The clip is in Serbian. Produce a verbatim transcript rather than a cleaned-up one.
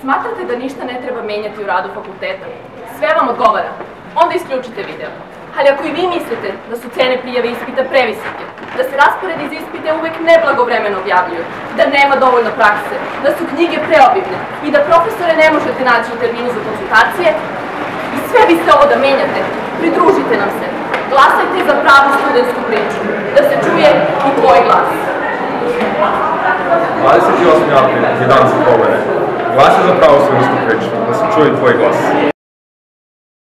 Smatrate da ništa ne treba menjati u radu fakulteta? Sve vam odgovara. Onda isključite video. Ali ako i vi mislite da su cene prijave ispita previsoke, da se raspored iz ispita uvek neblagovremeno objavljuju, da nema dovoljno prakse, da su knjige preobimne i da profesore ne možete naći u terminu za konsultacije, i sve biste ovo da menjate, pridružite nam se. Glasajte za pravu studentsku priču, da se čuje i tvoj glas. dvadeset osmi april je dan za pobede. Glasaj za pravu studentsku priču, da se čuje i tvoj glas.